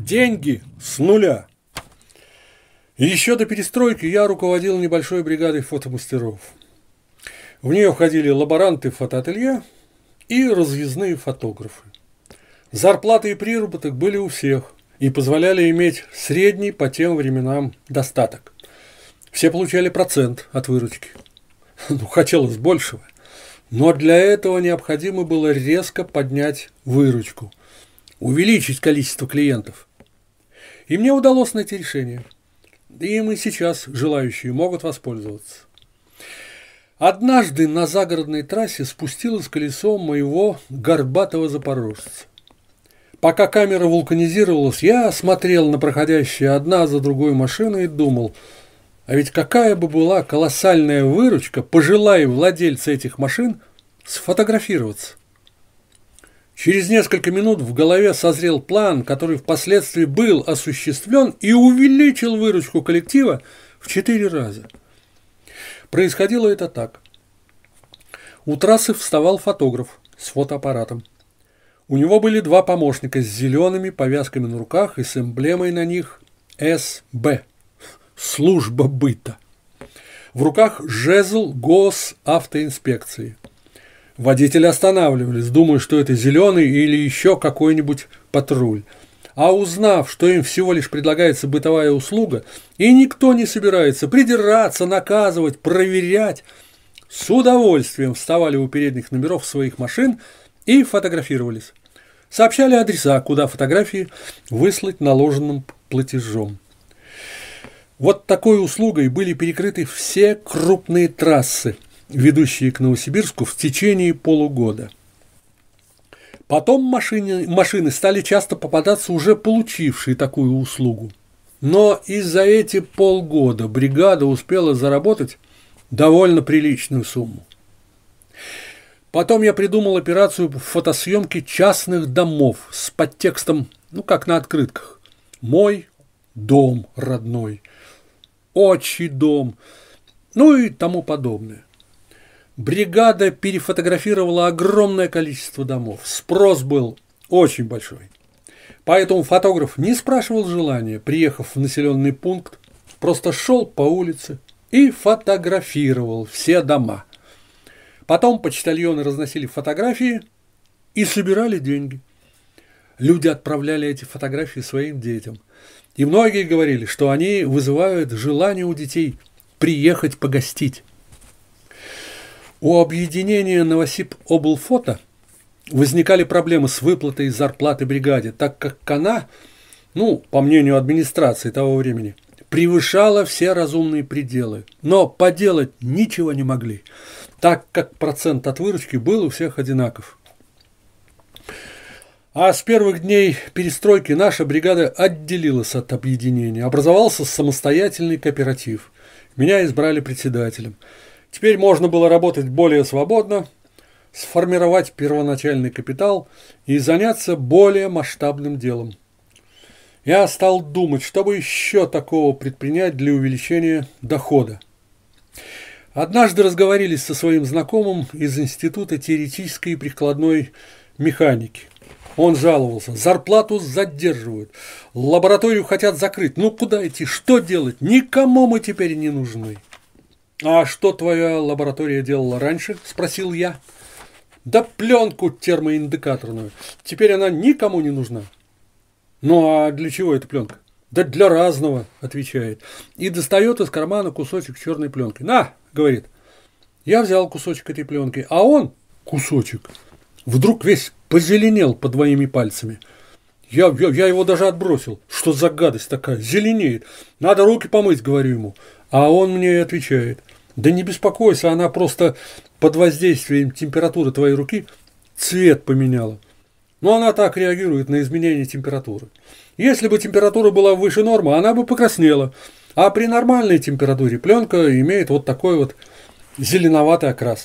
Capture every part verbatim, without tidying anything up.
Деньги с нуля. Еще до перестройки я руководил небольшой бригадой фотомастеров. В нее входили лаборанты фотоателье и разъездные фотографы. Зарплаты и приработок были у всех и позволяли иметь средний по тем временам достаток. Все получали процент от выручки. Ну, хотелось большего. Но для этого необходимо было резко поднять выручку, увеличить количество клиентов. И мне удалось найти решение. Им и сейчас желающие могут воспользоваться. Однажды на загородной трассе спустилось колесо моего горбатого запорожца. Пока камера вулканизировалась, я смотрел на проходящие одна за другой машины и думал, а ведь какая бы была колоссальная выручка, пожелая владельцы этих машин сфотографироваться. Через несколько минут в голове созрел план, который впоследствии был осуществлен и увеличил выручку коллектива в четыре раза. Происходило это так. У трассы вставал фотограф с фотоаппаратом. У него были два помощника с зелеными повязками на руках и с эмблемой на них эс бэ – служба быта. В руках жезл госавтоинспекции. Водители останавливались, думая, что это зеленый или еще какой-нибудь патруль. А узнав, что им всего лишь предлагается бытовая услуга, и никто не собирается придираться, наказывать, проверять, с удовольствием вставали у передних номеров своих машин и фотографировались. Сообщали адреса, куда фотографии выслать наложенным платежом. Вот такой услугой были перекрыты все крупные трассы, ведущие к Новосибирску, в течение полугода. Потом машины, машины стали часто попадаться уже получившие такую услугу. Но и за эти полгода бригада успела заработать довольно приличную сумму. Потом я придумал операцию фотосъемки частных домов с подтекстом, ну как на открытках: «Мой дом родной», «Отчий дом», ну и тому подобное. Бригада перефотографировала огромное количество домов. Спрос был очень большой. Поэтому фотограф не спрашивал желания, приехав в населенный пункт, просто шел по улице и фотографировал все дома. Потом почтальоны разносили фотографии и собирали деньги. Люди отправляли эти фотографии своим детям. И многие говорили, что они вызывают желание у детей приехать погостить. У объединения Новосиб-облфото возникали проблемы с выплатой зарплаты бригаде, так как она, ну, по мнению администрации того времени, превышала все разумные пределы, но поделать ничего не могли, так как процент от выручки был у всех одинаков. А с первых дней перестройки наша бригада отделилась от объединения, образовался самостоятельный кооператив. Меня избрали председателем. Теперь можно было работать более свободно, сформировать первоначальный капитал и заняться более масштабным делом. Я стал думать, что бы еще такого предпринять для увеличения дохода. Однажды разговорились со своим знакомым из Института теоретической и прикладной механики. Он жаловался: зарплату задерживают, лабораторию хотят закрыть. Ну куда идти, что делать? Никому мы теперь не нужны. «А что твоя лаборатория делала раньше?» – спросил я. «Да пленку термоиндикаторную. Теперь она никому не нужна». «Ну а для чего эта пленка?» «Да для разного», – отвечает. И достает из кармана кусочек черной пленки. «На», – говорит. Я взял кусочек этой пленки, а он, кусочек, вдруг весь позеленел под моими пальцами. Я, я, я его даже отбросил. Что за гадость такая? Зеленеет. Надо руки помыть, говорю ему. А он мне и отвечает: да не беспокойся, она просто под воздействием температуры твоей руки цвет поменяла. Но она так реагирует на изменение температуры. Если бы температура была выше нормы, она бы покраснела. А при нормальной температуре пленка имеет вот такой вот зеленоватый окрас.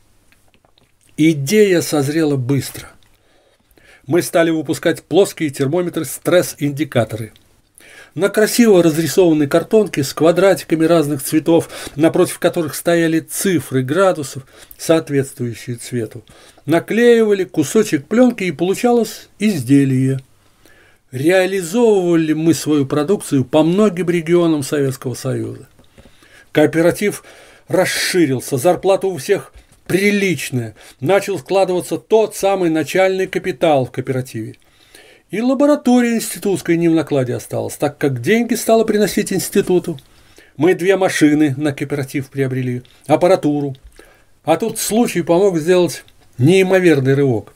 Идея созрела быстро. Мы стали выпускать плоские термометры стресс-индикаторы. На красиво разрисованной картонке с квадратиками разных цветов, напротив которых стояли цифры градусов, соответствующие цвету, наклеивали кусочек пленки, и получалось изделие. реализовывали мы свою продукцию по многим регионам Советского Союза. Кооператив расширился, зарплата у всех приличная, начал складываться тот самый начальный капитал в кооперативе. И лаборатория институтская не в накладе осталась, так как деньги стало приносить институту. Мы две машины на кооператив приобрели, аппаратуру. А тут случай помог сделать неимоверный рывок.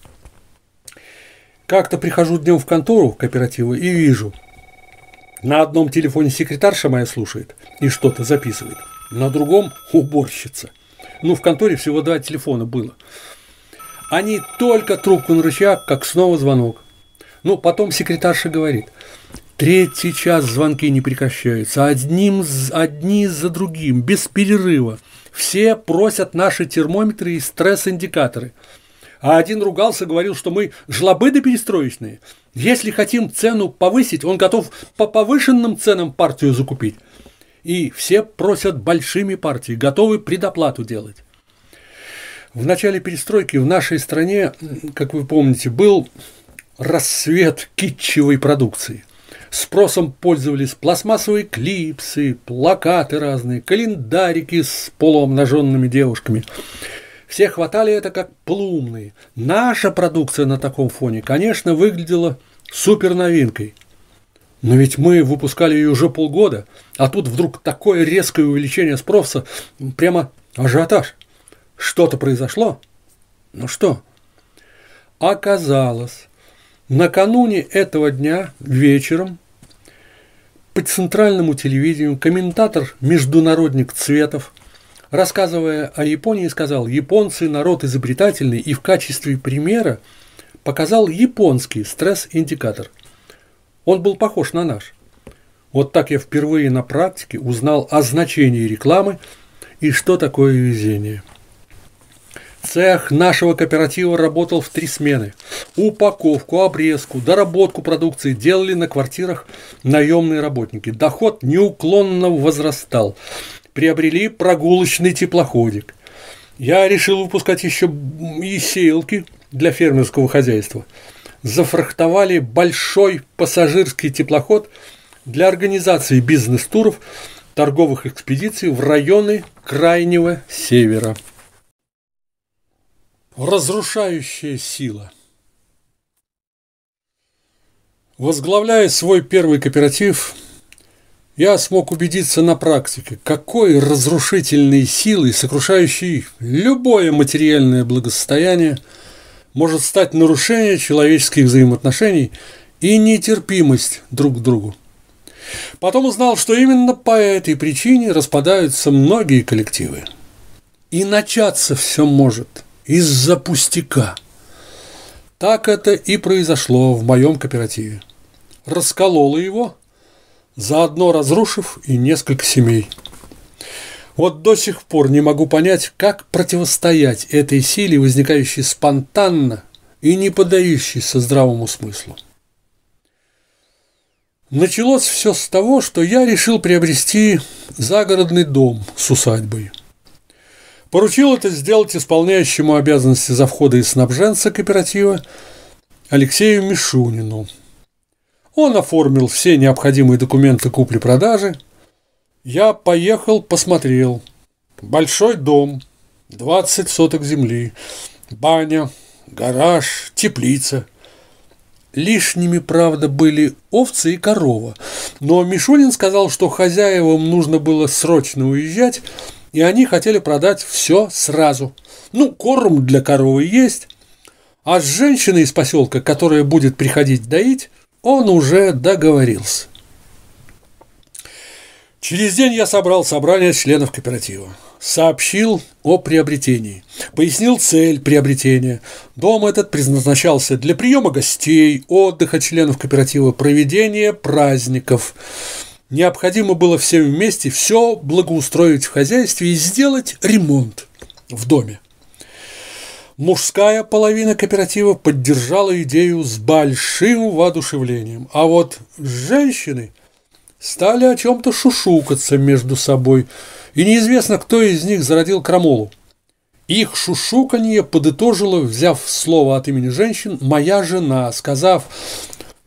Как-то прихожу днем в контору кооператива и вижу, на одном телефоне секретарша моя слушает и что-то записывает, на другом уборщица. Ну, в конторе всего два телефона было. Они только трубку на рычаг, как снова звонок. Ну, потом секретарша говорит, третий час звонки не прекращаются, одним, одни за другим, без перерыва. Все просят наши термометры и стресс-индикаторы. А один ругался, говорил, что мы жлобы да перестроечные. Если хотим цену повысить, он готов по повышенным ценам партию закупить. И все просят большими партии, готовы предоплату делать. В начале перестройки в нашей стране, как вы помните, был расцвет китчевой продукции. Спросом пользовались пластмассовые клипсы, плакаты разные, календарики с полуобнаженными девушками. Все хватали это как полуумные. Наша продукция на таком фоне, конечно, выглядела супер новинкой. Но ведь мы выпускали ее уже полгода, а тут вдруг такое резкое увеличение спроса, прямо ажиотаж. Что-то произошло? Ну что? Оказалось, накануне этого дня вечером по центральному телевидению комментатор-международник Цветов, рассказывая о Японии, сказал: японцы народ изобретательный, и в качестве примера показал японский стресс-индикатор. Он был похож на наш. Вот так я впервые на практике узнал о значении рекламы и что такое везение. Цех нашего кооператива работал в три смены. Упаковку, обрезку, доработку продукции делали на квартирах наемные работники. Доход неуклонно возрастал. Приобрели прогулочный теплоходик. Я решил выпускать еще и сеялки для фермерского хозяйства. Зафрахтовали большой пассажирский теплоход для организации бизнес-туров, торговых экспедиций в районы Крайнего Севера. Разрушающая сила. Возглавляя свой первый кооператив, я смог убедиться на практике, какой разрушительной силой, сокрушающей любое материальное благосостояние, может стать нарушение человеческих взаимоотношений и нетерпимость друг к другу. Потом узнал, что именно по этой причине распадаются многие коллективы. И начаться все может из-за пустяка. Так это и произошло в моем кооперативе. Раскололо его, заодно разрушив и несколько семей. Вот до сих пор не могу понять, как противостоять этой силе, возникающей спонтанно и не поддающейся здравому смыслу. Началось все с того, что я решил приобрести загородный дом с усадьбой. Поручил это сделать исполняющему обязанности завхоза и снабженца кооператива Алексею Мишунину. Он оформил все необходимые документы купли-продажи. Я поехал, посмотрел. Большой дом, двадцать соток земли, баня, гараж, теплица. Лишними, правда, были овцы и корова. Но Мишунин сказал, что хозяевам нужно было срочно уезжать, и они хотели продать все сразу. Ну, корм для коровы есть, а с женщиной из поселка, которая будет приходить доить, он уже договорился. Через день я собрал собрание членов кооператива. Сообщил о приобретении. Пояснил цель приобретения. Дом этот предназначался для приема гостей, отдыха членов кооператива, проведения праздников. Необходимо было всем вместе все благоустроить в хозяйстве и сделать ремонт в доме. Мужская половина кооператива поддержала идею с большим воодушевлением, а вот женщины стали о чем-то шушукаться между собой, и неизвестно, кто из них зародил крамолу. Их шушуканье подытожила, взяв слово от имени женщин, моя жена, сказав,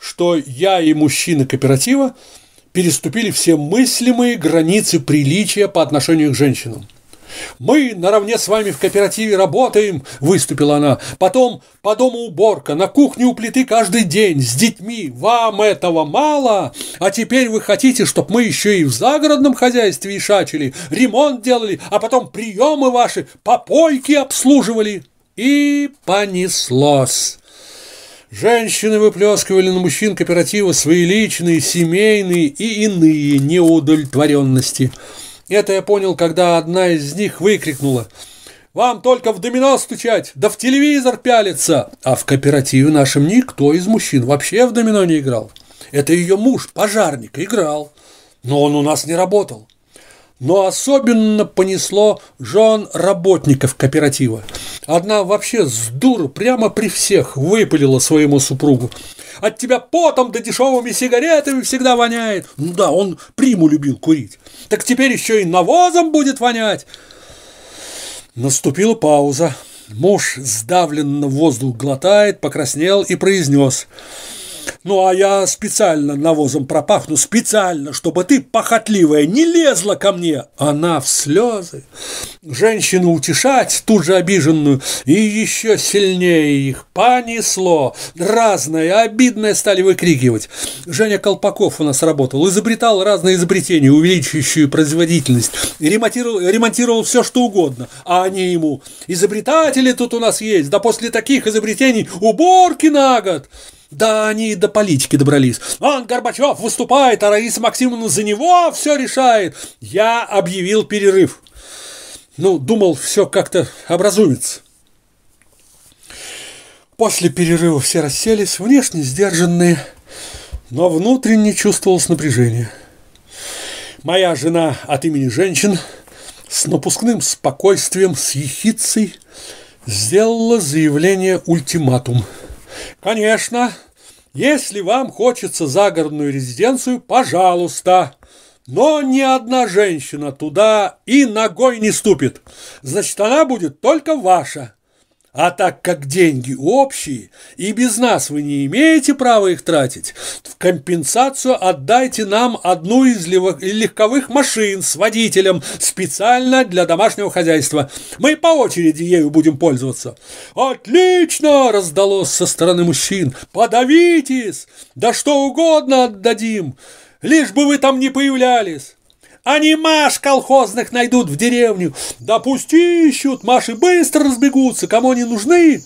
что я и мужчины кооператива переступили все мыслимые границы приличия по отношению к женщинам. «Мы наравне с вами в кооперативе работаем», – выступила она. «Потом по дому уборка, на кухне у плиты каждый день, с детьми. Вам этого мало? А теперь вы хотите, чтобы мы еще и в загородном хозяйстве ишачили, ремонт делали, а потом приемы ваши, попойки обслуживали». И понеслось. Женщины выплескивали на мужчин кооператива свои личные, семейные и иные неудовлетворенности. Это я понял, когда одна из них выкрикнула: «Вам только в домино стучать, да в телевизор пялиться!» А в кооперативе нашем никто из мужчин вообще в домино не играл. Это ее муж, пожарник, играл, но он у нас не работал. Но особенно понесло жен работников кооператива. Одна вообще с дуру прямо при всех выпалила своему супругу: «От тебя потом да дешевыми сигаретами всегда воняет». Ну да, он приму любил курить. Так теперь еще и навозом будет вонять. Наступила пауза. Муж сдавленно воздух глотает, покраснел и произнес: «Ну, а я специально навозом пропахну, специально, чтобы ты, похотливая, не лезла ко мне». Она в слезы. Женщину утешать, тут же обиженную, и еще сильнее их понесло. Разное, обидное стали выкрикивать. Женя Колпаков у нас работал, изобретал разные изобретения, увеличивающие производительность, ремонтировал, ремонтировал все, что угодно. А они ему: «Изобретатели тут у нас есть, да после таких изобретений уборки на год». Да они и до политики добрались. Он, Горбачев, выступает, а Раиса Максимовна за него все решает. Я объявил перерыв. Ну, думал, все как-то образумится. После перерыва все расселись, внешне сдержанные, но внутренне чувствовалось напряжение. Моя жена от имени женщин с напускным спокойствием, с ехидцей сделала заявление ультиматум. «Конечно, если вам хочется загородную резиденцию, пожалуйста, но ни одна женщина туда и ногой не ступит. Значит, она будет только ваша. А так как деньги общие, и без нас вы не имеете права их тратить, в компенсацию отдайте нам одну из легковых машин с водителем специально для домашнего хозяйства. Мы по очереди ею будем пользоваться». «Отлично!» – раздалось со стороны мужчин. «Подавитесь! Да что угодно отдадим, лишь бы вы там не появлялись. Они Маш колхозных найдут в деревню. Да пусть ищут, Маши быстро разбегутся, кому они нужны».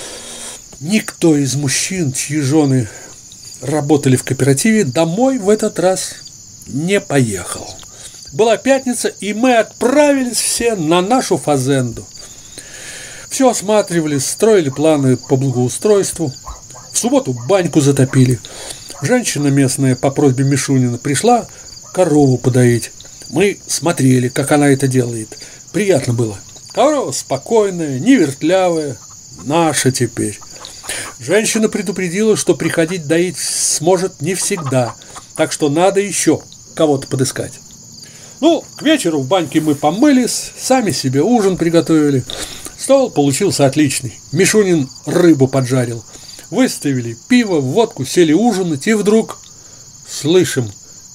Никто из мужчин, чьи жены работали в кооперативе, домой в этот раз не поехал. Была пятница, и мы отправились все на нашу фазенду. Все осматривали, строили планы по благоустройству. В субботу баньку затопили. Женщина местная по просьбе Мишунина пришла корову подоить. Мы смотрели, как она это делает. Приятно было. Корова спокойная, не вертлявая. Наша теперь. Женщина предупредила, что приходить доить сможет не всегда. Так что надо еще кого-то подыскать. Ну, к вечеру в баньке мы помылись, сами себе ужин приготовили. Стол получился отличный. Мишунин рыбу поджарил. Выставили пиво, водку, сели ужинать, и вдруг слышим: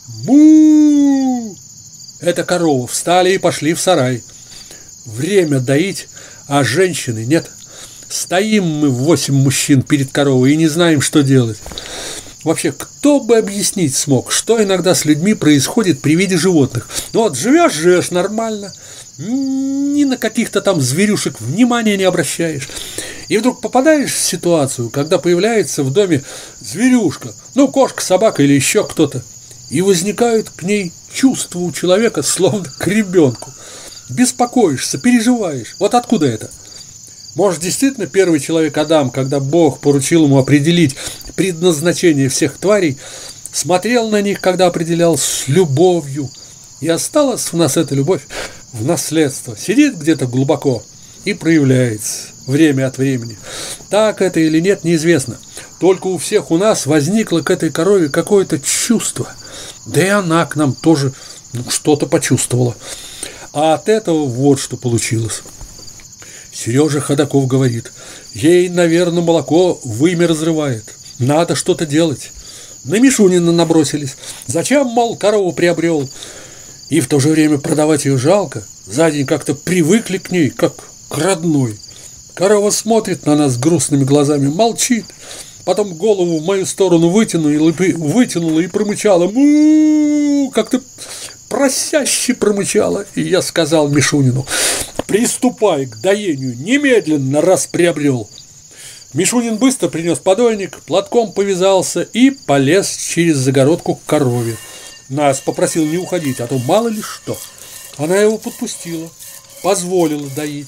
«Му!» Это коровы встали и пошли в сарай. Время доить, а женщины нет. Стоим мы восемь мужчин перед коровой и не знаем, что делать. Вообще, кто бы объяснить смог, что иногда с людьми происходит при виде животных? Ну вот, живешь, живешь нормально, ни на каких-то там зверюшек внимания не обращаешь. И вдруг попадаешь в ситуацию, когда появляется в доме зверюшка, ну, кошка, собака или еще кто-то. И возникают к ней чувства у человека, словно к ребенку. Беспокоишься, переживаешь. Вот откуда это? Может, действительно первый человек Адам, когда Бог поручил ему определить предназначение всех тварей, смотрел на них, когда определял, с любовью. И осталась в нас эта любовь в наследство. Сидит где-то глубоко и проявляется время от времени. Так это или нет, неизвестно. Только у всех у нас возникло к этой корове какое-то чувство. Да и она к нам тоже ну, что-то почувствовала. А от этого вот что получилось. Сережа Ходаков говорит: ей, наверное, молоко вымя разрывает. Надо что-то делать. На Мишунина набросились. Зачем, мол, корову приобрел? И в то же время продавать ее жалко. За день как-то привыкли к ней, как к родной. Корова смотрит на нас грустными глазами, молчит. Потом голову в мою сторону вытянула, вытянула и промычала. Му, как-то просяще промычала. И я сказал Мишунину: приступай к доению, немедленно, раз приобрел. Мишунин быстро принес подойник, платком повязался и полез через загородку к корове. Нас попросил не уходить, а то мало ли что. Она его подпустила, позволила доить.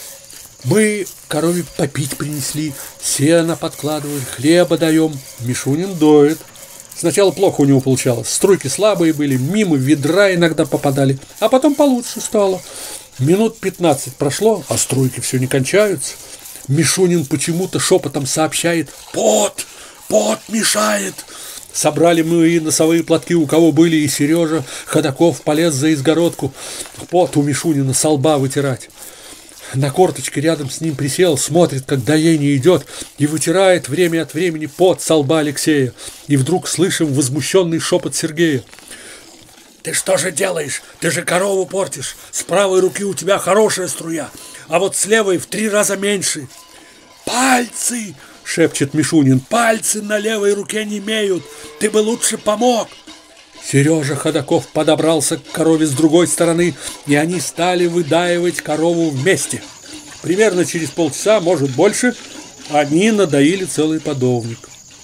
Мы корове попить принесли, сено подкладывали, хлеба даем. Мишунин доит. Сначала плохо у него получалось, струйки слабые были, мимо ведра иногда попадали, а потом получше стало. Минут пятнадцать прошло, а струйки все не кончаются. Мишунин почему-то шепотом сообщает: пот, пот мешает. Собрали мы и носовые платки, у кого были, и Сережа Ходаков полез за изгородку пот у Мишунина со лба вытирать. На корточке рядом с ним присел, смотрит, как доение идет, и вытирает время от времени пот со лба Алексея. И вдруг слышим возмущенный шепот Сергея: ты что же делаешь? Ты же корову портишь. С правой руки у тебя хорошая струя, а вот с левой в три раза меньше. Пальцы, шепчет Мишунин, пальцы на левой руке немеют. Ты бы лучше помог. Сережа Ходаков подобрался к корове с другой стороны, и они стали выдаивать корову вместе. Примерно через полчаса, может больше, они надоили целый подовник.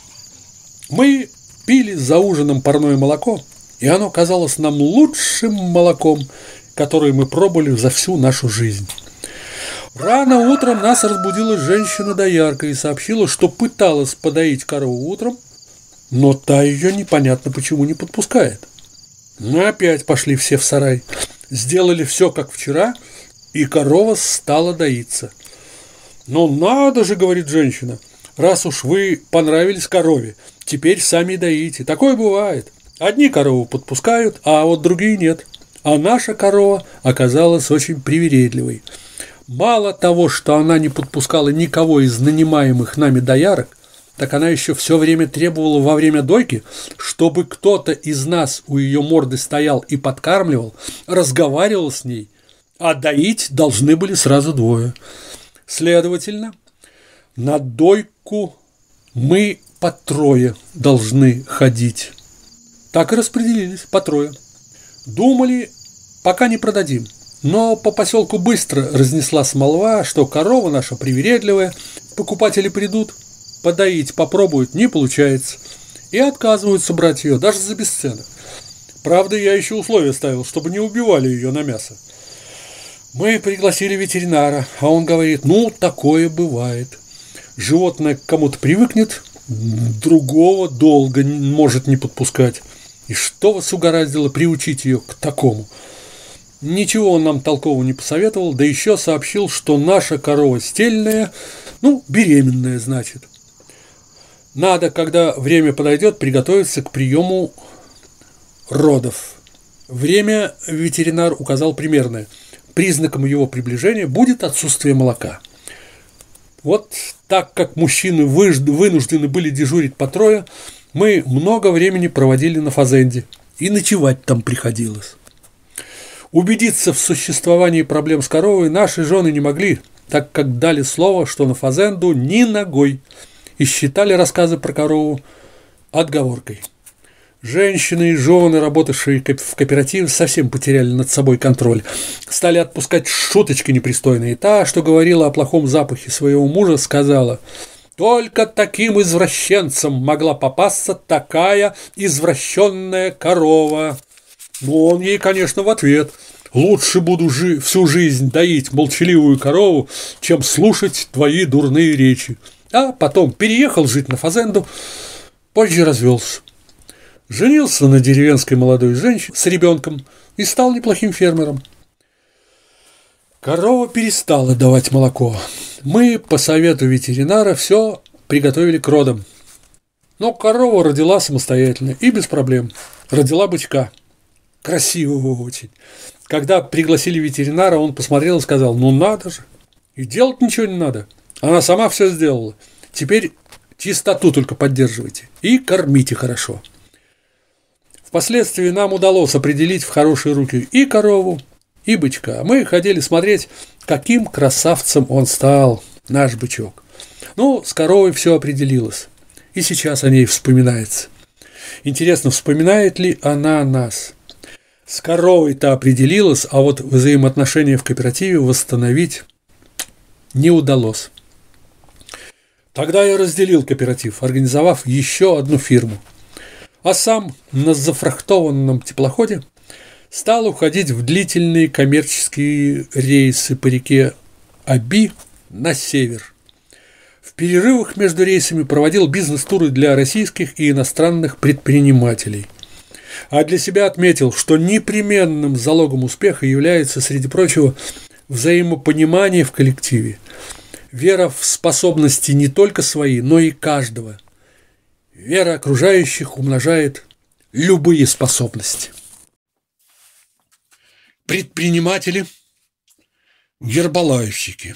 Мы пили за ужином парное молоко, и оно казалось нам лучшим молоком, которое мы пробовали за всю нашу жизнь. Рано утром нас разбудила женщина-доярка и сообщила, что пыталась подоить корову утром, но та ее непонятно почему не подпускает. Мы опять пошли все в сарай, сделали все как вчера, и корова стала доиться. «Ну надо же, — говорит женщина, — раз уж вы понравились корове, теперь сами доите. Такое бывает. Одни корову подпускают, а вот другие нет. А наша корова оказалась очень привередливой. Мало того, что она не подпускала никого из нанимаемых нами доярок, так она еще все время требовала во время дойки, чтобы кто-то из нас у ее морды стоял и подкармливал, разговаривал с ней, а доить должны были сразу двое. Следовательно, на дойку мы по трое должны ходить. Так и распределились, по трое. Думали, пока не продадим. Но по поселку быстро разнеслась молва, что корова наша привередливая, покупатели придут, подоить попробуют, не получается. И отказываются брать ее, даже за бесценок. Правда, я еще условия ставил, чтобы не убивали ее на мясо. Мы пригласили ветеринара, а он говорит: ну, такое бывает. Животное к кому-то привыкнет, другого долго может не подпускать. И что вас угораздило приучить ее к такому? Ничего он нам толкового не посоветовал, да еще сообщил, что наша корова стельная, ну, беременная, значит. Надо, когда время подойдет, приготовиться к приему родов. Время ветеринар указал примерное. Признаком его приближения будет отсутствие молока. Вот так как мужчины вынуждены были дежурить по трое, мы много времени проводили на фазенде, и ночевать там приходилось. Убедиться в существовании проблем с коровой наши жены не могли, так как дали слово, что на фазенду ни ногой, и считали рассказы про корову отговоркой. Женщины и жены, работавшие в кооперативе, совсем потеряли над собой контроль. Стали отпускать шуточки непристойные. Та, что говорила о плохом запахе своего мужа, сказала: только таким извращенцам могла попасться такая извращенная корова. Ну, он ей, конечно, в ответ: лучше буду жи- всю жизнь доить молчаливую корову, чем слушать твои дурные речи. А потом переехал жить на фазенду, позже развелся. Женился на деревенской молодой женщине с ребенком и стал неплохим фермером. Корова перестала давать молоко. Мы по совету ветеринара все приготовили к родам. Но корова родила самостоятельно и без проблем. Родила бычка. Красивого очень. Когда пригласили ветеринара, он посмотрел и сказал: ну надо же. И делать ничего не надо. Она сама все сделала. Теперь Чистоту только поддерживайте и кормите хорошо. Впоследствии нам удалось определить в хорошие руки и корову, и бычка. Мы ходили смотреть, каким красавцем он стал, наш бычок. Ну, с коровой все определилось, и сейчас о ней вспоминается. Интересно, вспоминает ли она нас? С коровой-то определилось, а вот взаимоотношения в кооперативе восстановить не удалось. Тогда я разделил кооператив, организовав еще одну фирму. А сам на зафрахтованном теплоходе стал уходить в длительные коммерческие рейсы по реке Оби на север. В перерывах между рейсами проводил бизнес-туры для российских и иностранных предпринимателей. А для себя отметил, что непременным залогом успеха является, среди прочего, взаимопонимание в коллективе, вера в способности не только свои, но и каждого. Вера окружающих умножает любые способности. Предприниматели, гербалайфщики.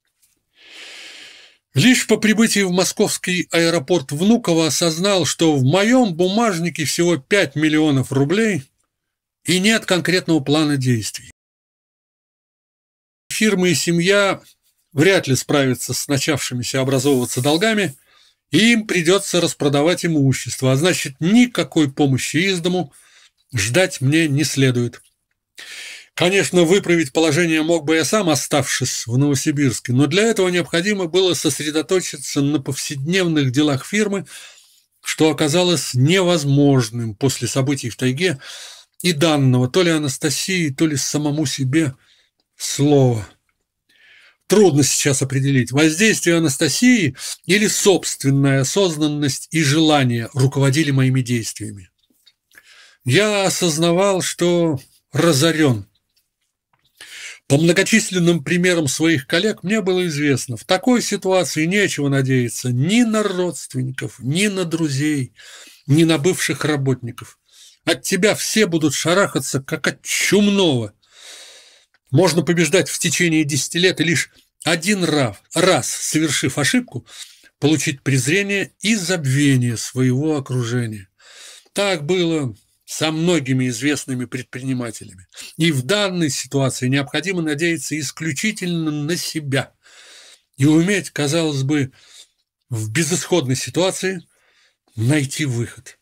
Лишь по прибытии в московский аэропорт Внуково осознал, что в моем бумажнике всего пять миллионов рублей и нет конкретного плана действий. Фирма и семья вряд ли справятся с начавшимися образовываться долгами, и им придется распродавать имущество, а значит, никакой помощи из дому ждать мне не следует. Конечно, выправить положение мог бы я сам, оставшись в Новосибирске, но для этого необходимо было сосредоточиться на повседневных делах фирмы, что оказалось невозможным после событий в тайге и данного то ли Анастасии, то ли самому себе слова. Трудно сейчас определить, воздействие Анастасии или собственная осознанность и желание руководили моими действиями. Я осознавал, что разорен. По многочисленным примерам своих коллег мне было известно, в такой ситуации нечего надеяться ни на родственников, ни на друзей, ни на бывших работников. От тебя все будут шарахаться, как от чумного. Можно побеждать в течение десяти лет и лишь один раз, раз, совершив ошибку, получить презрение и забвение своего окружения. Так было со многими известными предпринимателями. И в данной ситуации необходимо надеяться исключительно на себя и уметь, казалось бы, в безысходной ситуации найти выход.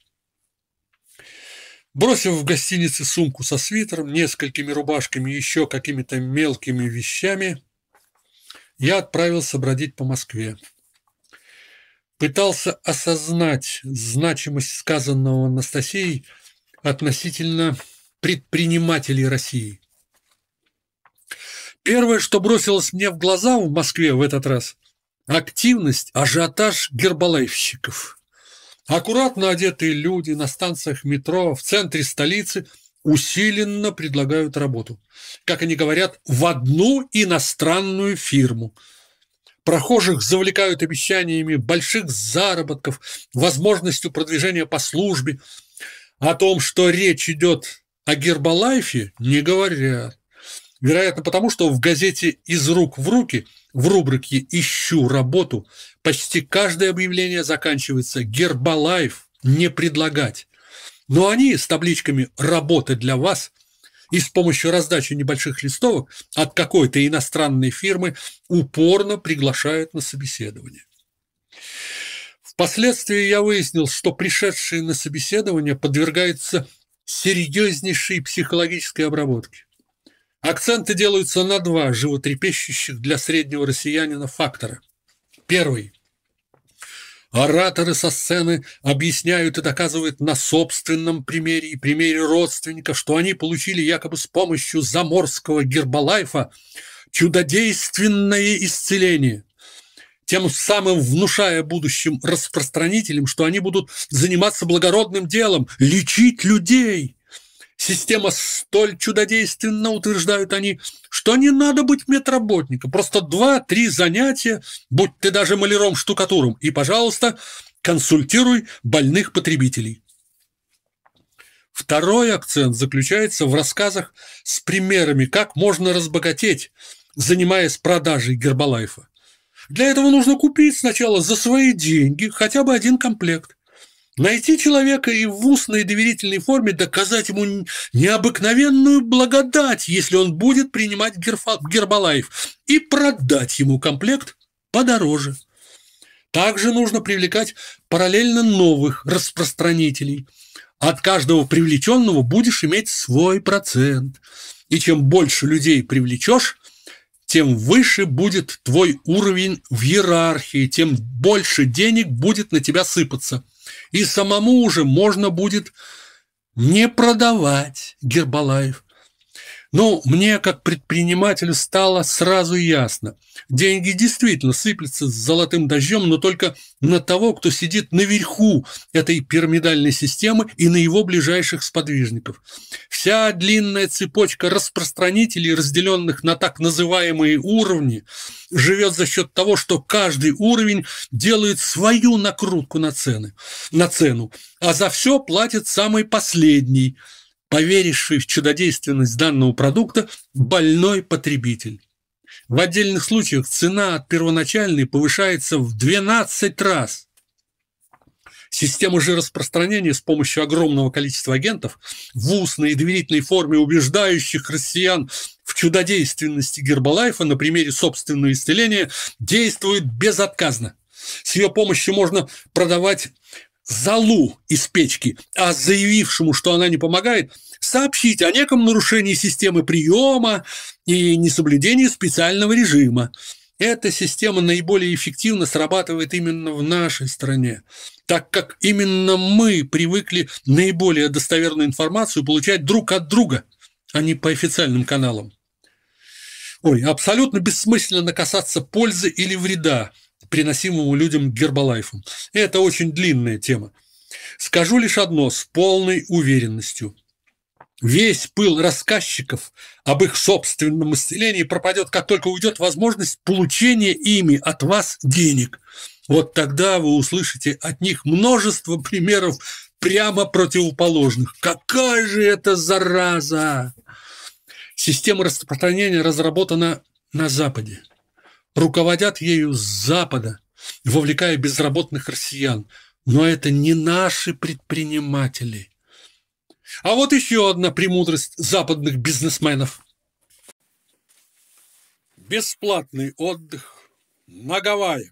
Бросив в гостинице сумку со свитером, несколькими рубашками и еще какими-то мелкими вещами, я отправился бродить по Москве. Пытался осознать значимость сказанного Анастасией относительно предпринимателей России. Первое, что бросилось мне в глаза в Москве в этот раз – активность, ажиотаж гербалайфщиков. Аккуратно одетые люди на станциях метро в центре столицы усиленно предлагают работу. Как они говорят, в одну иностранную фирму. Прохожих завлекают обещаниями больших заработков, возможностью продвижения по службе. О том, что речь идет о гербалайфе, не говорят. Вероятно, потому что в газете «Из рук в руки» в рубрике «Ищу работу» почти каждое объявление заканчивается «Гербалайф не предлагать». Но они с табличками «Работа для вас» и с помощью раздачи небольших листовок от какой-то иностранной фирмы упорно приглашают на собеседование. Впоследствии я выяснил, что пришедшие на собеседование подвергаются серьезнейшей психологической обработке. Акценты делаются на два животрепещущих для среднего россиянина фактора. Первый. Ораторы со сцены объясняют и доказывают на собственном примере и примере родственников, что они получили якобы с помощью заморского гербалайфа чудодейственное исцеление, тем самым внушая будущим распространителям, что они будут заниматься благородным делом – лечить людей. Система столь чудодейственна, утверждают они, что не надо быть медработником, просто два-три занятия, будь ты даже маляром-штукатуром, и, пожалуйста, консультируй больных потребителей. Второй акцент заключается в рассказах с примерами, как можно разбогатеть, занимаясь продажей гербалайфа. Для этого нужно купить сначала за свои деньги хотя бы один комплект. Найти человека и в устной доверительной форме доказать ему необыкновенную благодать, если он будет принимать Гербалайф, и продать ему комплект подороже. Также нужно привлекать параллельно новых распространителей. От каждого привлеченного будешь иметь свой процент. И чем больше людей привлечешь, тем выше будет твой уровень в иерархии, тем больше денег будет на тебя сыпаться. И самому уже можно будет не продавать Гербалайф. Но мне, как предпринимателю, стало сразу ясно. Деньги действительно сыплются с золотым дождем, но только на того, кто сидит наверху этой пирамидальной системы и на его ближайших сподвижников. Вся длинная цепочка распространителей, разделенных на так называемые уровни, живет за счет того, что каждый уровень делает свою накрутку на цены, на цену, а за все платит самый последний, поверивший в чудодейственность данного продукта, больной потребитель. В отдельных случаях цена от первоначальной повышается в двенадцать раз. Система же распространения с помощью огромного количества агентов в устной и доверительной форме, убеждающих россиян в чудодейственности Гербалайфа на примере собственного исцеления, действует безотказно. С ее помощью можно продавать золу из печки, а заявившему, что она не помогает, сообщить о неком нарушении системы приема и несоблюдении специального режима. Эта система наиболее эффективно срабатывает именно в нашей стране, так как именно мы привыкли наиболее достоверную информацию получать друг от друга, а не по официальным каналам. Ой, абсолютно бессмысленно касаться пользы или вреда, приносимому людям Гербалайфом. Это очень длинная тема. Скажу лишь одно с полной уверенностью. Весь пыл рассказчиков об их собственном исцелении пропадет, как только уйдет возможность получения ими от вас денег. Вот тогда вы услышите от них множество примеров прямо противоположных. Какая же это зараза! Система распространения разработана на Западе. Руководят ею с Запада, вовлекая безработных россиян. Но это не наши предприниматели. А вот еще одна премудрость западных бизнесменов. Бесплатный отдых на Гавайях.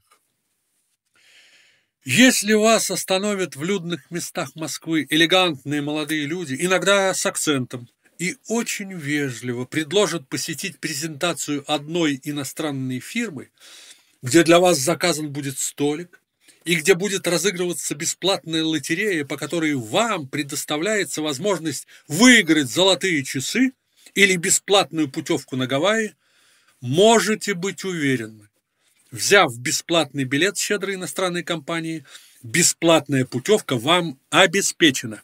Если вас остановят в людных местах Москвы элегантные молодые люди, иногда с акцентом, и очень вежливо предложат посетить презентацию одной иностранной фирмы, где для вас заказан будет столик, и где будет разыгрываться бесплатная лотерея, по которой вам предоставляется возможность выиграть золотые часы или бесплатную путевку на Гавайи, можете быть уверены, взяв бесплатный билет с щедрой иностранной компании, бесплатная путевка вам обеспечена.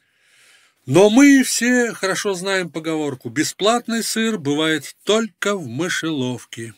Но мы все хорошо знаем поговорку: бесплатный сыр бывает только в мышеловке.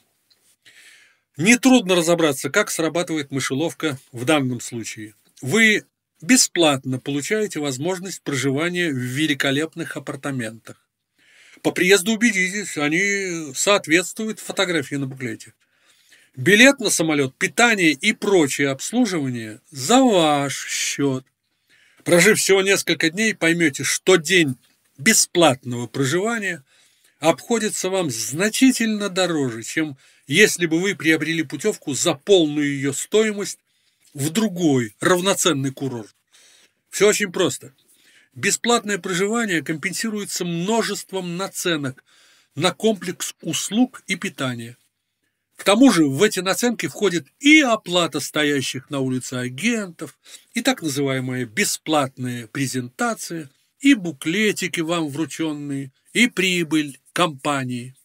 Нетрудно разобраться, как срабатывает мышеловка в данном случае. Вы бесплатно получаете возможность проживания в великолепных апартаментах. По приезду убедитесь, они соответствуют фотографии на буклете. Билет на самолет, питание и прочее обслуживание за ваш счет. Прожив всего несколько дней, поймете, что день бесплатного проживания обходится вам значительно дороже, чем если бы вы приобрели путевку за полную ее стоимость в другой равноценный курорт. Все очень просто. Бесплатное проживание компенсируется множеством наценок на комплекс услуг и питания. К тому же в эти наценки входит и оплата стоящих на улице агентов, и так называемая бесплатная презентация, и буклетики вам врученные, и прибыль компании.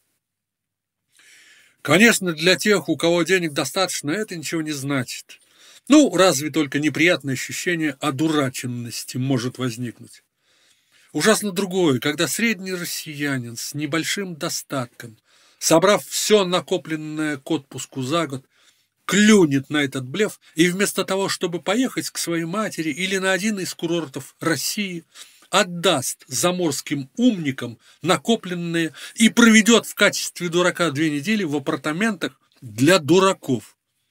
Конечно, для тех, у кого денег достаточно, это ничего не значит. Ну, разве только неприятное ощущение одураченности может возникнуть. Ужасно другое, когда средний россиянин с небольшим достатком, собрав все накопленное к отпуску за год, клюнет на этот блеф и вместо того, чтобы поехать к своей матери или на один из курортов России, отдаст заморским умникам накопленное и проведет в качестве дурака две недели в апартаментах для дураков.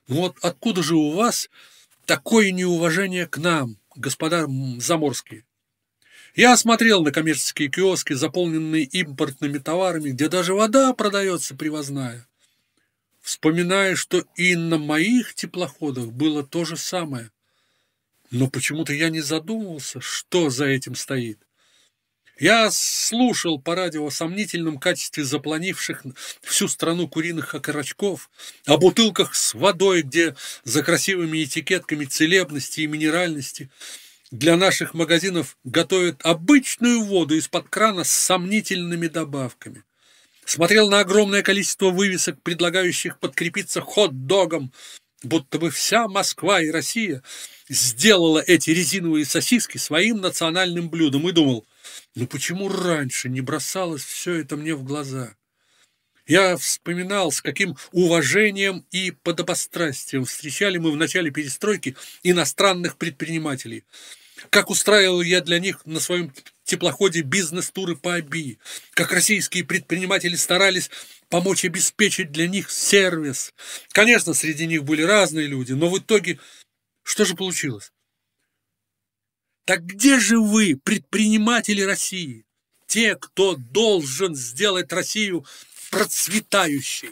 Ну вот откуда же у вас такое неуважение к нам, господа заморские? Я смотрел на коммерческие киоски, заполненные импортными товарами, где даже вода продается привозная. Вспоминаю, что и на моих теплоходах было то же самое. Но почему-то я не задумывался, что за этим стоит. Я слушал по радио о сомнительном качестве запланивших всю страну куриных окорочков, о бутылках с водой, где за красивыми этикетками целебности и минеральности для наших магазинов готовят обычную воду из-под крана с сомнительными добавками. Смотрел на огромное количество вывесок, предлагающих подкрепиться хот-догом, будто бы вся Москва и Россия сделала эти резиновые сосиски своим национальным блюдом, и думал, ну почему раньше не бросалось все это мне в глаза? Я вспоминал, с каким уважением и подобострастием встречали мы в начале перестройки иностранных предпринимателей. Как устраивал я для них на своем теплоходе бизнес-туры по Оби, как российские предприниматели старались помочь обеспечить для них сервис. Конечно, среди них были разные люди, но в итоге что же получилось? Так где же вы, предприниматели России? Те, кто должен сделать Россию процветающей.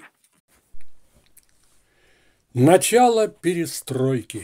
Начало перестройки.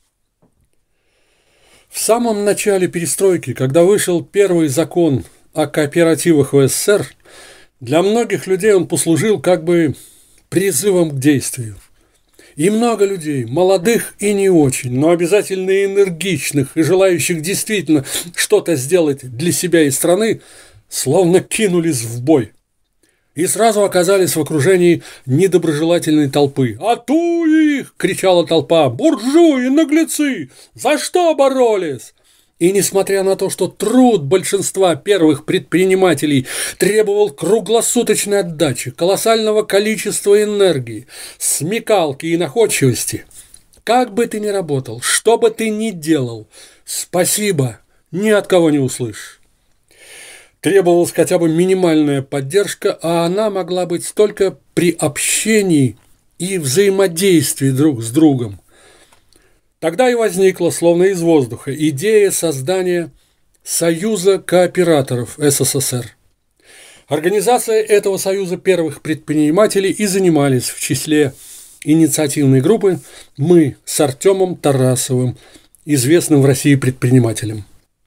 В самом начале перестройки, когда вышел первый закон о кооперативах в СССР, для многих людей он послужил как бы призывом к действию. И много людей, молодых и не очень, но обязательно энергичных и желающих действительно что-то сделать для себя и страны, словно кинулись в бой. И сразу оказались в окружении недоброжелательной толпы. «Ату их!» – кричала толпа. «Буржуи, наглецы! За что боролись?» И несмотря на то, что труд большинства первых предпринимателей требовал круглосуточной отдачи, колоссального количества энергии, смекалки и находчивости, как бы ты ни работал, что бы ты ни делал, спасибо ни от кого не услышишь. Требовалась хотя бы минимальная поддержка, а она могла быть только при общении и взаимодействии друг с другом. Тогда и возникла, словно из воздуха, идея создания Союза кооператоров СССР. Организация этого союза первых предпринимателей и занимались в числе инициативной группы мы с Артемом Тарасовым, известным в России предпринимателем.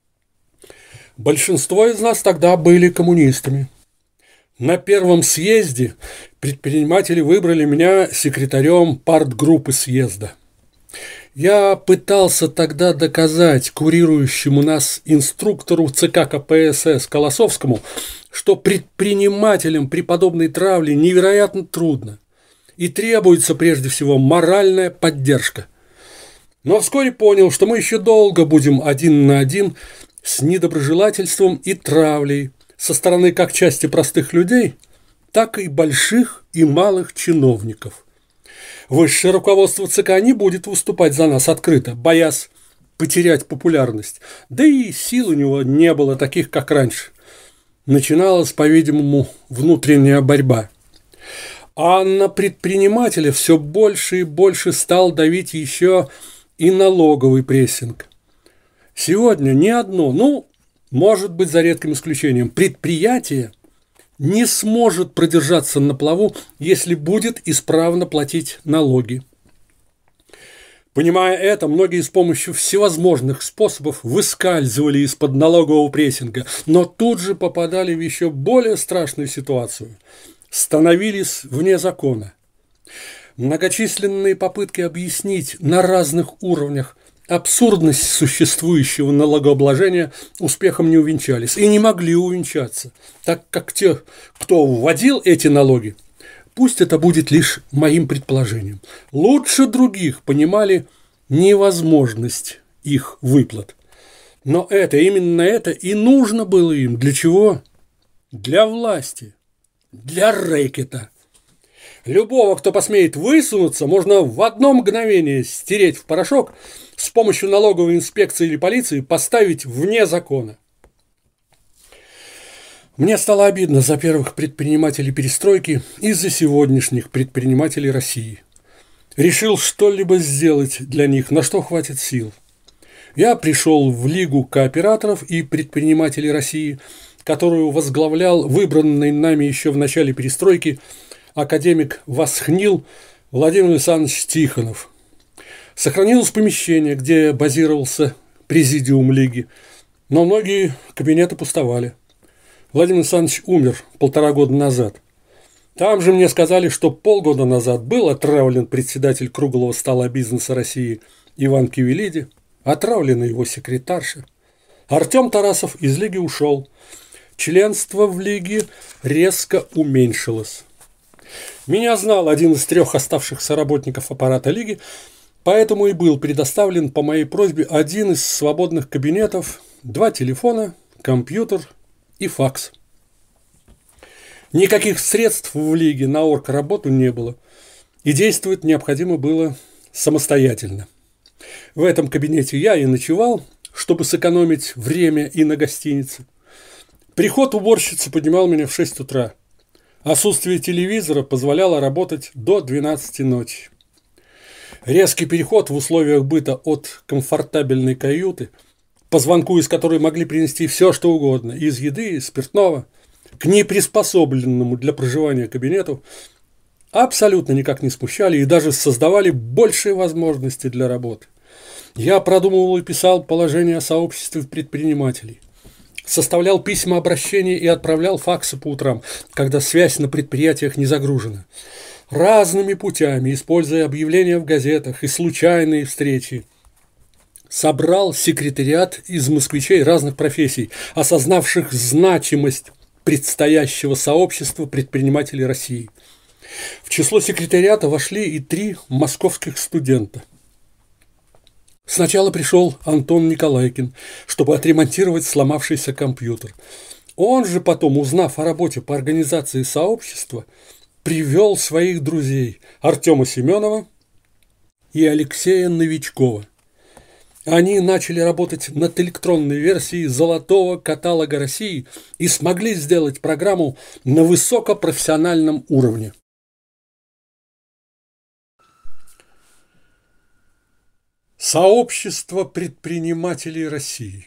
Большинство из нас тогда были коммунистами. На первом съезде предприниматели выбрали меня секретарем партгруппы съезда. Я пытался тогда доказать курирующему нас инструктору ЦК КПСС Колосовскому, что предпринимателям при подобной травле невероятно трудно и требуется прежде всего моральная поддержка. Но вскоре понял, что мы еще долго будем один на один с недоброжелательством и травлей со стороны как части простых людей, так и больших и малых чиновников. Высшее руководство ЦК не будет выступать за нас открыто, боясь потерять популярность. Да и сил у него не было таких, как раньше. Начиналась, по-видимому, внутренняя борьба. А на предпринимателя все больше и больше стал давить еще и налоговый прессинг. Сегодня ни одно, ну, может быть, за редким исключением, предприятие не сможет продержаться на плаву, если будет исправно платить налоги. Понимая это, многие с помощью всевозможных способов выскальзывали из-под налогового прессинга, но тут же попадали в еще более страшную ситуацию – становились вне закона. Многочисленные попытки объяснить на разных уровнях абсурдность существующего налогообложения успехом не увенчались и не могли увенчаться, так как те, кто вводил эти налоги, пусть это будет лишь моим предположением, лучше других понимали невозможность их выплат. Но это, именно это и нужно было им. Для чего? Для власти, для рэкета. Любого, кто посмеет высунуться, можно в одно мгновение стереть в порошок, с помощью налоговой инспекции или полиции поставить вне закона. Мне стало обидно за первых предпринимателей перестройки и за сегодняшних предпринимателей России. решил что-либо сделать для них, на что хватит сил. Я пришел в Лигу кооператоров и предпринимателей России, которую возглавлял выбранный нами еще в начале перестройки академик Восхнил Владимир Александрович Тихонов. Сохранилось помещение, где базировался президиум Лиги, но многие кабинеты пустовали. Владимир Александрович умер полтора года назад. Там же мне сказали, что полгода назад был отравлен председатель круглого стола бизнеса России Иван Кивелиди, отравлена его секретарша. Артем Тарасов из Лиги ушел. Членство в Лиге резко уменьшилось. Меня знал один из трех оставшихся работников аппарата Лиги, поэтому и был предоставлен по моей просьбе один из свободных кабинетов, два телефона, компьютер и факс. Никаких средств в Лиге на оргработу не было, и действовать необходимо было самостоятельно. В этом кабинете я и ночевал, чтобы сэкономить время и на гостинице. Приход уборщицы поднимал меня в шесть утра. Отсутствие телевизора позволяло работать до двенадцати ночи. Резкий переход в условиях быта от комфортабельной каюты, по звонку из которой могли принести все, что угодно, из еды, из спиртного, к неприспособленному для проживания кабинету, абсолютно никак не смущали и даже создавали большие возможности для работы. Я продумывал и писал положение о сообществе предпринимателей, составлял письма обращения и отправлял факсы по утрам, когда связь на предприятиях не загружена. Разными путями, используя объявления в газетах и случайные встречи, собрал секретариат из москвичей разных профессий, осознавших значимость предстоящего сообщества предпринимателей России. В число секретариата вошли и три московских студента. Сначала пришел Антон Николайкин, чтобы отремонтировать сломавшийся компьютер. Он же потом, узнав о работе по организации сообщества, привел своих друзей Артема Семенова и Алексея Новичкова. Они начали работать над электронной версией золотого каталога России и смогли сделать программу на высокопрофессиональном уровне. Сообщество предпринимателей России.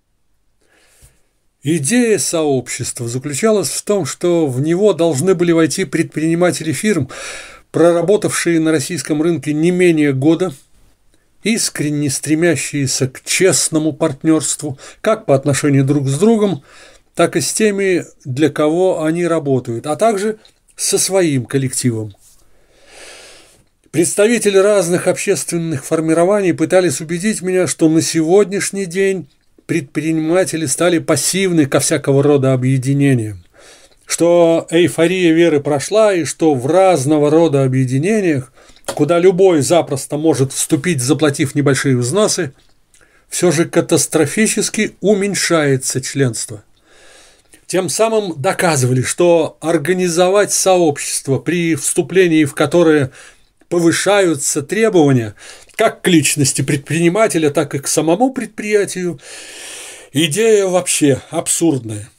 Идея сообщества заключалась в том, что в него должны были войти предприниматели фирм, проработавшие на российском рынке не менее года, искренне стремящиеся к честному партнерству как по отношению друг с другом, так и с теми, для кого они работают, а также со своим коллективом. Представители разных общественных формирований пытались убедить меня, что на сегодняшний день предприниматели стали пассивны ко всякого рода объединениям, что эйфория веры прошла и что в разного рода объединениях, куда любой запросто может вступить, заплатив небольшие взносы, все же катастрофически уменьшается членство. Тем самым доказывали, что организовать сообщество, при вступлении в которое повышаются требования как к личности предпринимателя, так и к самому предприятию, идея вообще абсурдная.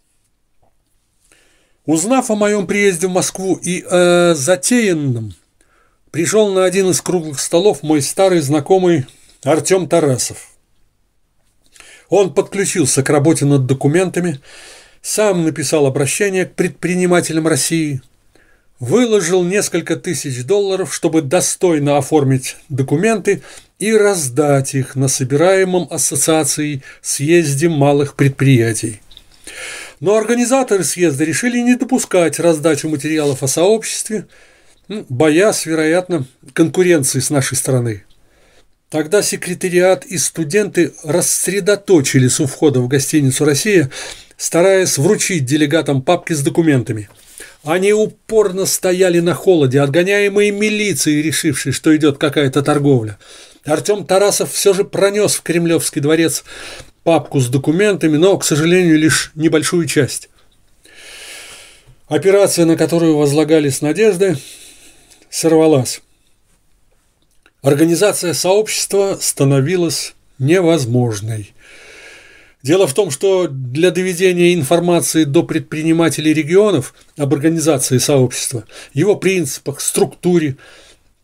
Узнав о моем приезде в Москву и о затеянном, пришел на один из круглых столов мой старый знакомый Артем Тарасов. Он подключился к работе над документами, сам написал обращение к предпринимателям России, выложил несколько тысяч долларов, чтобы достойно оформить документы и раздать их на собираемом ассоциацией съезде малых предприятий. Но организаторы съезда решили не допускать раздачу материалов о сообществе, боясь, вероятно, конкуренции с нашей стороны. Тогда секретариат и студенты рассредоточились у входа в гостиницу «Россия», стараясь вручить делегатам папки с документами. Они упорно стояли на холоде, отгоняемые милицией, решившей, что идет какая-то торговля. Артем Тарасов все же пронес в Кремлевский дворец папку с документами, но, к сожалению, лишь небольшую часть. Операция, на которую возлагались надежды, сорвалась. Организация сообщества становилась невозможной. Дело в том, что для доведения информации до предпринимателей регионов об организации сообщества, его принципах, структуре,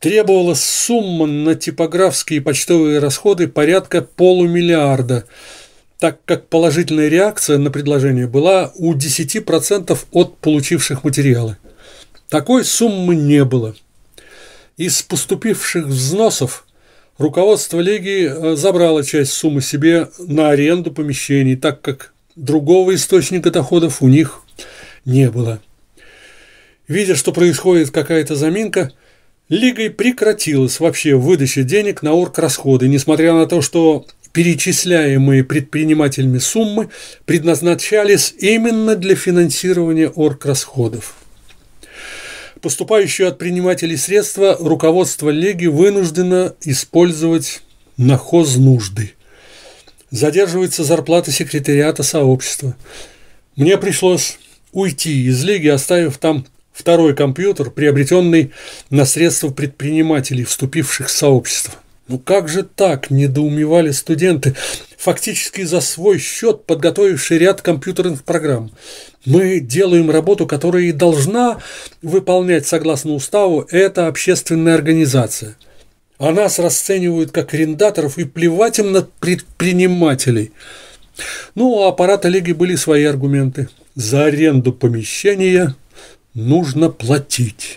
требовалась сумма на типографские и почтовые расходы порядка полумиллиарда, так как положительная реакция на предложение была у десяти процентов от получивших материалы. Такой суммы не было. Из поступивших взносов руководство Легии забрало часть суммы себе на аренду помещений, так как другого источника доходов у них не было. Видя, что происходит какая-то заминка, Лигой прекратилась вообще выдача денег на орграсходы, несмотря на то, что перечисляемые предпринимателями суммы предназначались именно для финансирования орграсходов. Поступающие от предпринимателей средства руководство Легии вынуждено использовать на хознужды. Задерживается зарплата секретариата сообщества. Мне пришлось уйти из Легии, оставив там второй компьютер, приобретенный на средства предпринимателей, вступивших в сообщество. Ну как же так, недоумевали студенты, фактически за свой счет подготовивший ряд компьютерных программ. Мы делаем работу, которая и должна выполнять согласно уставу эта общественная организация. А нас расценивают как арендаторов и плевать им на предпринимателей. Ну, у аппарата Лиги были свои аргументы. За аренду помещения нужно платить.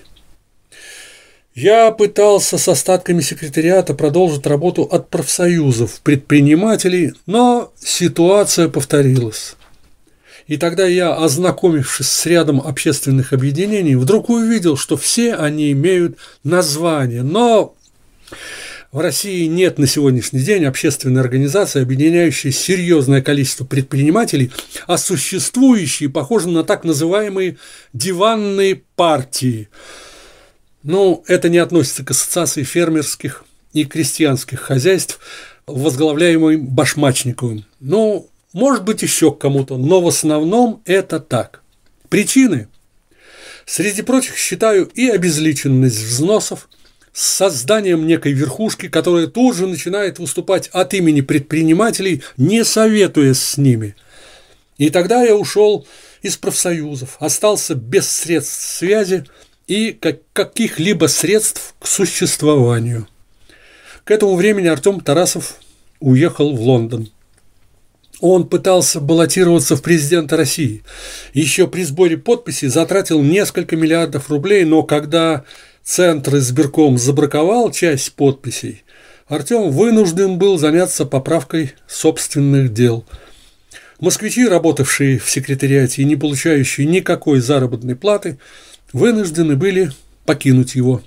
Я пытался с остатками секретариата продолжить работу от профсоюзов предпринимателей, но ситуация повторилась. И тогда я, ознакомившись с рядом общественных объединений, вдруг увидел, что все они имеют название, но в России нет на сегодняшний день общественной организации, объединяющей серьезное количество предпринимателей, а существующие похожи на так называемые диванные партии. Ну, это не относится к ассоциации фермерских и крестьянских хозяйств, возглавляемой Башмачниковым. Ну, может быть, еще к кому-то, но в основном это так. Причины? Среди прочих считаю и обезличенность взносов, с созданием некой верхушки, которая тут же начинает выступать от имени предпринимателей, не советуясь с ними. И тогда я ушел из профсоюзов, остался без средств связи и каких-либо средств к существованию. К этому времени Артем Тарасов уехал в Лондон. Он пытался баллотироваться в президенты России. Еще при сборе подписей затратил несколько миллиардов рублей, но когда Центр избирком забраковал часть подписей, Артем вынужден был заняться поправкой собственных дел. Москвичи, работавшие в секретариате и не получающие никакой заработной платы, вынуждены были покинуть его.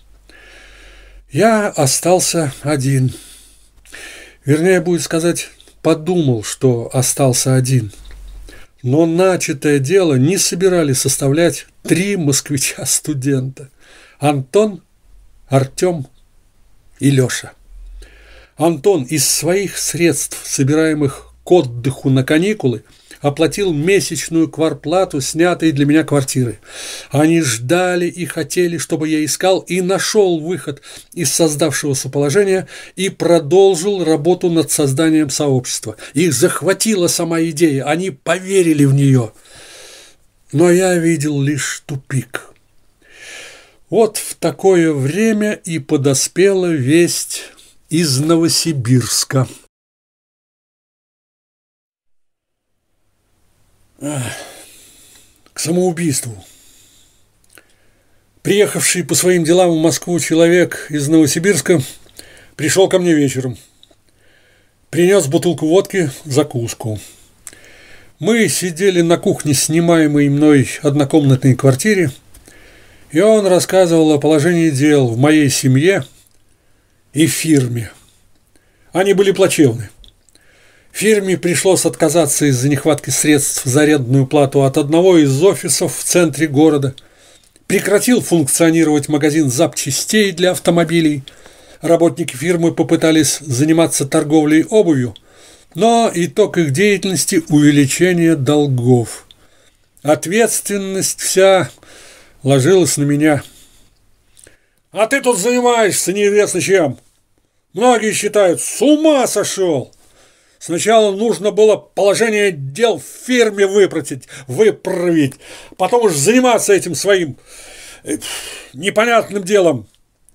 Я остался один. Вернее, будет сказать, подумал, что остался один. Но начатое дело не собирались составлять три москвича-студента. Антон, Артем и Леша. Антон из своих средств, собираемых к отдыху на каникулы, оплатил месячную квартплату снятой для меня квартиры. Они ждали и хотели, чтобы я искал и нашел выход из создавшегося положения и продолжил работу над созданием сообщества. Их захватила сама идея, они поверили в нее. Но я видел лишь тупик. Вот в такое время и подоспела весть из Новосибирска. К самоубийству. Приехавший по своим делам в Москву человек из Новосибирска пришел ко мне вечером. Принес бутылку водки, закуску. Мы сидели на кухне снимаемой мной однокомнатной квартире, и он рассказывал о положении дел в моей семье и фирме. Они были плачевны. Фирме пришлось отказаться из-за нехватки средств за арендную плату от одного из офисов в центре города. Прекратил функционировать магазин запчастей для автомобилей. Работники фирмы попытались заниматься торговлей обувью, но итог их деятельности – увеличение долгов. Ответственность вся ложилась на меня. «А ты тут занимаешься неизвестно чем. Многие считают, с ума сошел. Сначала нужно было положение дел в фирме выправить, выправить, потом уж заниматься этим своим э, непонятным делом.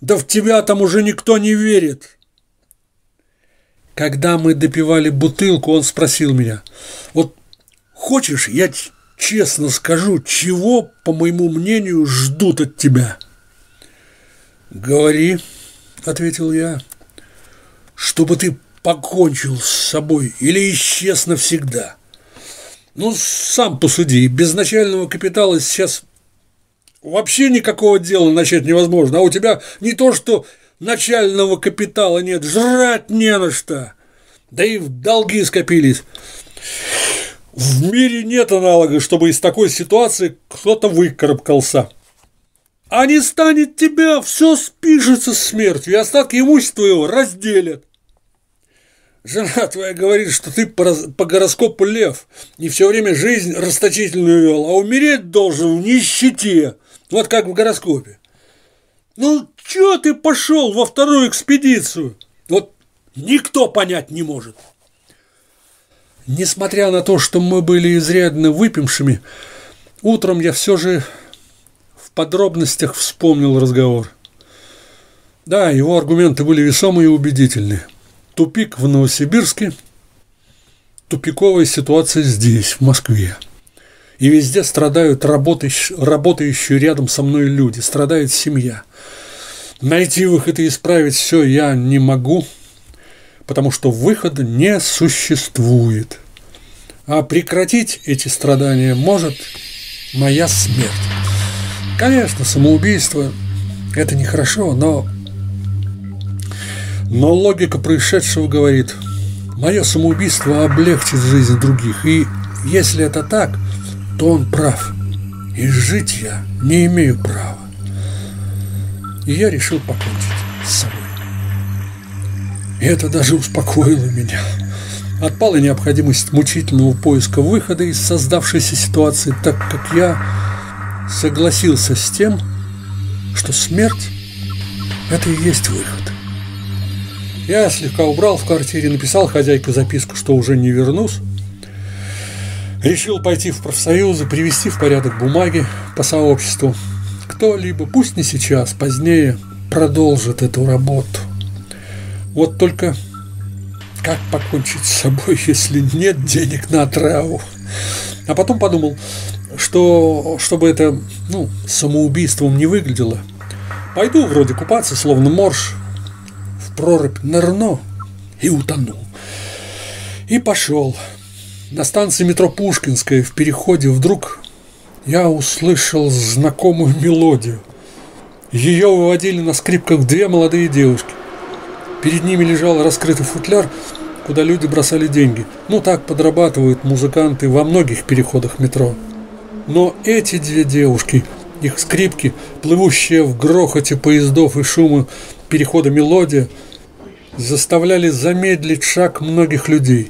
Да в тебя там уже никто не верит. Когда мы допивали бутылку, он спросил меня: вот хочешь, я честно скажу, чего, по моему мнению, ждут от тебя? Говори, ответил я. Чтобы ты покончил с собой или исчез навсегда. Ну, сам посуди, без начального капитала сейчас вообще никакого дела начать невозможно, а у тебя не то что начального капитала нет, жрать не на что, да и долги скопились. В мире нет аналога, чтобы из такой ситуации кто-то выкарабкался. А не станет тебя, все спишется с смертью, и остатки имущества его разделят. Жена твоя говорит, что ты по гороскопу лев, и все время жизнь расточительную вел, а умереть должен в нищете, вот как в гороскопе. Ну, чё ты пошел во вторую экспедицию? Вот никто понять не может. Несмотря на то, что мы были изрядно выпившими, утром я все же в подробностях вспомнил разговор. Да, его аргументы были весомые и убедительные. Тупик в Новосибирске, тупиковая ситуация здесь, в Москве. И везде страдают работающие, работающие рядом со мной люди, страдает семья. Найти выход и исправить все я не могу, потому что выхода не существует. А прекратить эти страдания может моя смерть. Конечно, самоубийство – это нехорошо, но... Но логика происшедшего говорит: мое самоубийство облегчит жизнь других, и если это так, то он прав, и жить я не имею права. И я решил покончить с собой. И это даже успокоило меня. Отпала необходимость мучительного поиска выхода из создавшейся ситуации, так как я согласился с тем, что смерть – это и есть выход. Я слегка убрал в квартире, написал хозяйке записку, что уже не вернусь. Решил пойти в профсоюзы, привести в порядок бумаги по сообществу. Кто-либо, пусть не сейчас, позднее, продолжит эту работу. Вот только как покончить с собой, если нет денег на отраву? А потом подумал, что чтобы это, ну, самоубийством не выглядело, пойду вроде купаться, словно морж, прорубь нырну и утону. И пошел. На станции метро Пушкинская в переходе вдруг я услышал знакомую мелодию. Ее выводили на скрипках две молодые девушки. Перед ними лежал раскрытый футляр, куда люди бросали деньги. Ну, так подрабатывают музыканты во многих переходах метро. Но эти две девушки, их скрипки, плывущие в грохоте поездов и шуму перехода мелодия, заставляли замедлить шаг многих людей.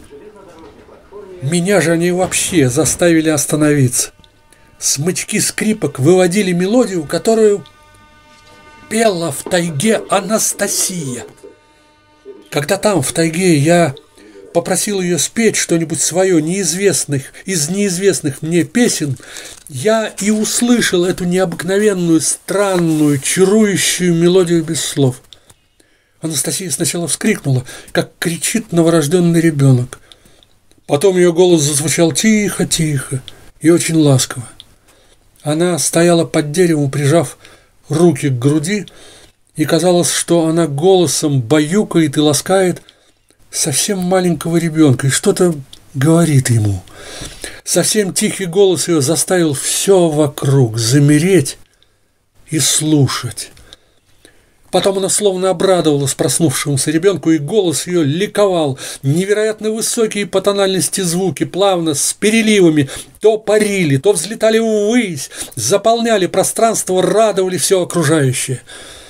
Меня же они вообще заставили остановиться. Смычки скрипок выводили мелодию, которую пела в тайге Анастасия. Когда там, в тайге, я попросил ее спеть что-нибудь свое неизвестных, из неизвестных мне песен, я и услышал эту необыкновенную, странную, чарующую мелодию без слов. Анастасия сначала вскрикнула, как кричит новорожденный ребенок. Потом ее голос зазвучал тихо-тихо и очень ласково. Она стояла под деревом, прижав руки к груди, и казалось, что она голосом баюкает и ласкает совсем маленького ребенка и что-то говорит ему. Совсем тихий голос ее заставил все вокруг замереть и слушать. Потом она словно обрадовалась проснувшемуся ребенку, и голос ее ликовал. Невероятно высокие по тональности звуки, плавно, с переливами, то парили, то взлетали ввысь, заполняли пространство, радовали все окружающее.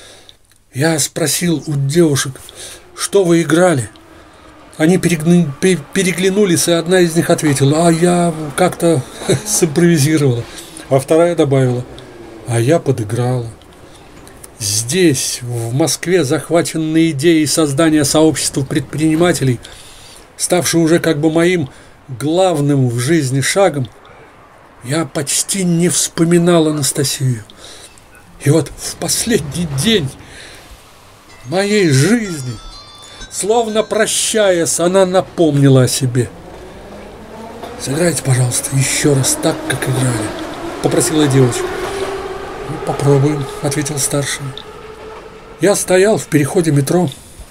Я спросил у девушек: что вы играли? Они переглянулись, и одна из них ответила: а я как-то симпровизировала. А вторая добавила: а я подыграла. Здесь, в Москве, захваченной идеей создания сообщества предпринимателей, ставшей уже как бы моим главным в жизни шагом, я почти не вспоминал Анастасию. И вот в последний день моей жизни. Словно прощаясь, она напомнила о себе. «Сыграйте, пожалуйста, еще раз так, как играли», — попросила девочка. «Ну, попробуем», — ответил старший. Я стоял в переходе метро,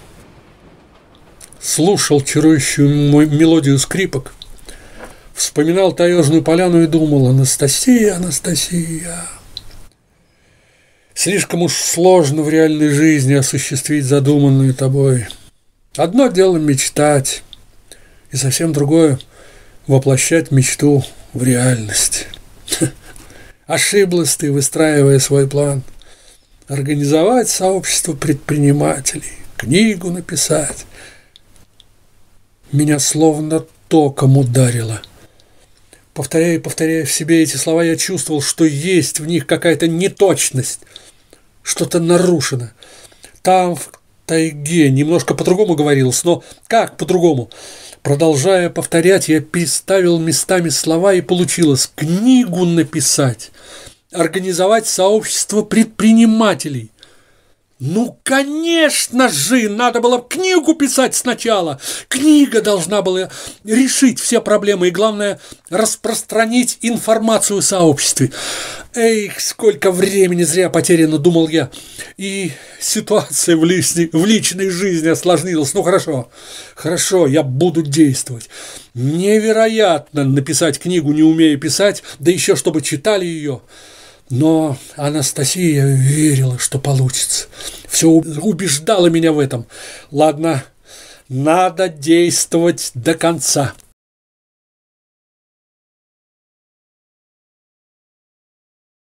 слушал чарующую мелодию скрипок, вспоминал таежную поляну и думал: Анастасия, Анастасия. Слишком уж сложно в реальной жизни осуществить задуманную тобой. Одно дело мечтать, и совсем другое — воплощать мечту в реальность. Ошиблась ты, выстраивая свой план. Организовать сообщество предпринимателей, книгу написать. Меня словно током ударило. Повторяя и повторяя в себе эти слова, я чувствовал, что есть в них какая-то неточность, что-то нарушено. Там, в тайге, немножко по-другому говорилось, но как по-другому? Продолжая повторять, я переставил местами слова, и получилось: книгу написать, организовать сообщество предпринимателей. Ну, конечно же, надо было книгу писать сначала. Книга должна была решить все проблемы и, главное, распространить информацию о сообществе. Эх, сколько времени зря потеряно, думал я. И ситуация в личной, в личной жизни осложнилась. Ну, хорошо, хорошо, я буду действовать. Невероятно написать книгу, не умея писать, да еще чтобы читали ее. Но Анастасия верила, что получится. Все убеждала меня в этом. Ладно, надо действовать до конца.